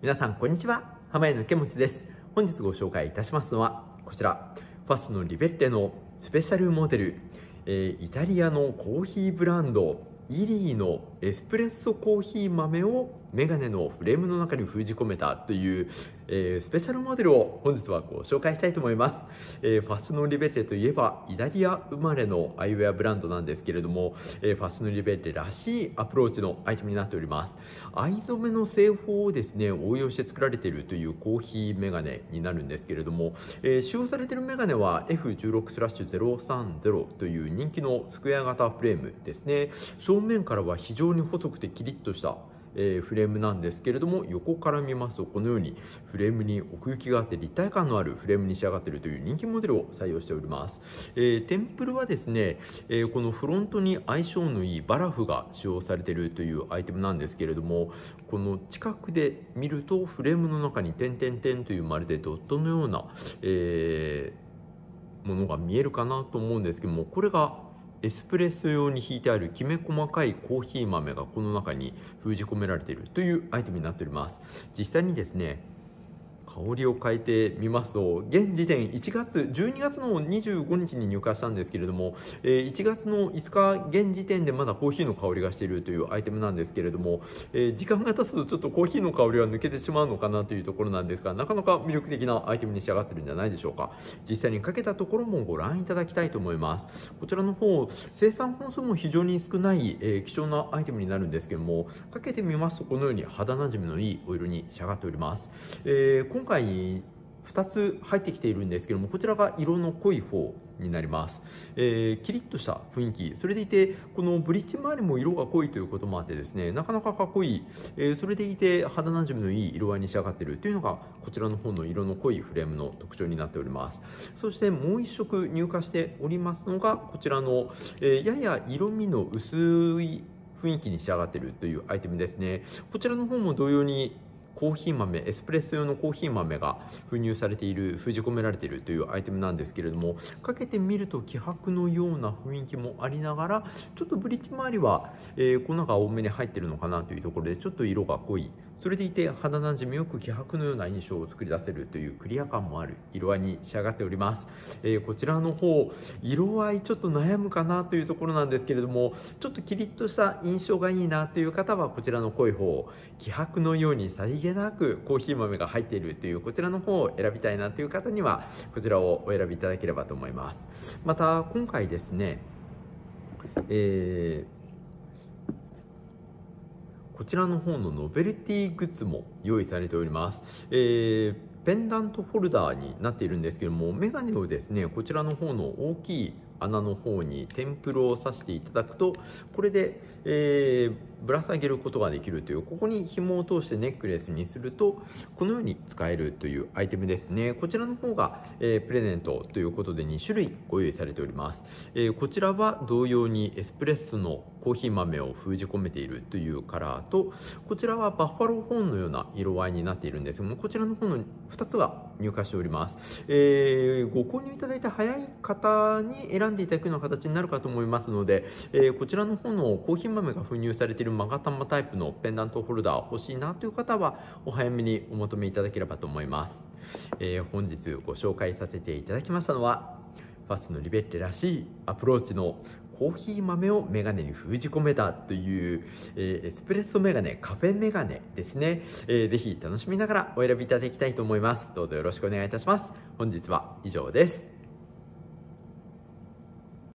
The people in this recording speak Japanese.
皆さんこんにちは、濱家のけもちです。本日ご紹介いたしますのはこちら、ファッションのリベッレのスペシャルモデル、イタリアのコーヒーブランドイリーのエスプレッソコーヒー豆をメガネのフレームの中に封じ込めたという、スペシャルモデルを本日はご紹介したいと思います。ファッションのリベッレといえばイタリア生まれのアイウェアブランドなんですけれども、ファッションのリベッレらしいアプローチのアイテムになっております。藍染めの製法をですね応用して作られているというコーヒーメガネになるんですけれども、使用されているメガネは F16/030 という人気のスクエア型フレームですね。正面からは非常に細くてキリッとしたフレームなんですけれども、横から見ますとこのようにフレームに奥行きがあって立体感のあるフレームに仕上がっているという人気モデルを採用しております。テンプルはですね、このフロントに相性のいいバラフが使用されているというアイテムなんですけれども、この近くで見るとフレームの中に点々点というまるでドットのような、ものが見えるかなと思うんですけども、これがエスプレッソ用に引いてあるきめ細かいコーヒー豆がこの中に封じ込められているというアイテムになっております。実際にですね香りを変えてみますと、現時点12月の25日に入荷したんですけれども、1月の5日現時点でまだコーヒーの香りがしているというアイテムなんですけれども、時間が経つとちょっとコーヒーの香りは抜けてしまうのかなというところなんですが、なかなか魅力的なアイテムに仕上がっているんじゃないでしょうか。実際にかけたところもご覧いただきたいと思います。こちらの方、生産本数も非常に少ない、希少なアイテムになるんですけども、かけてみますとこのように肌なじみのいいお色に仕上がっております。今回2つ入ってきているんですけども、こちらが色の濃い方になります。キリッとした雰囲気、それでいてこのブリッジ周りも色が濃いということもあってですね、なかなかかっこいい、それでいて肌なじみのいい色合いに仕上がっているというのがこちらの方の色の濃いフレームの特徴になっております。そしてもう一色入荷しておりますのがこちらの、やや色味の薄い雰囲気に仕上がっているというアイテムですね。こちらの方も同様にコーヒー豆、エスプレッソ用のコーヒー豆が封じ込められているというアイテムなんですけれども、かけてみると希薄のような雰囲気もありながら、ちょっとブリッジ周りは、粉が多めに入っているのかなというところでちょっと色が濃い、それでいて肌なじみよく希薄のような印象を作り出せるというクリア感もある色合いに仕上がっております。こちらの方、色合いちょっと悩むかなというところなんですけれども、ちょっとキリッとした印象がいいなという方はこちらの濃い方、希薄のようにさりげなくコーヒー豆が入っているというこちらの方を選びたいなという方にはこちらをお選びいただければと思います。また今回ですね、こちらの方のノベルティグッズも用意されております。ペンダントホルダーになっているんですけども、メガネをですねこちらの方の大きい穴の方にテンプルを刺していただくと、これで、ぶら下げることができるという、ここに紐を通してネックレスにするとこのように使えるというアイテムですね。こちらの方が、プレゼントということで2種類ご用意されております。こちらは同様にエスプレッソのコーヒー豆を封じ込めているというカラーと、こちらはバッファローホーンのような色合いになっているんですが、こちらの方の2つが入荷しております。ご購入いただいた早い方に選んでいただくような形になるかと思いますので、こちらの方のコーヒー豆が封入されている勾玉タイプのペンダントホルダー欲しいなという方はお早めにお求めいただければと思います。本日ご紹介させていただきましたのはファッションのリベッレらしいアプローチのコーヒー豆をメガネに封じ込めたという、エスプレッソメガネ、カフェメガネですね。ぜひ楽しみながらお選びいただきたいと思います。どうぞよろしくお願いいたします。本日は以上です。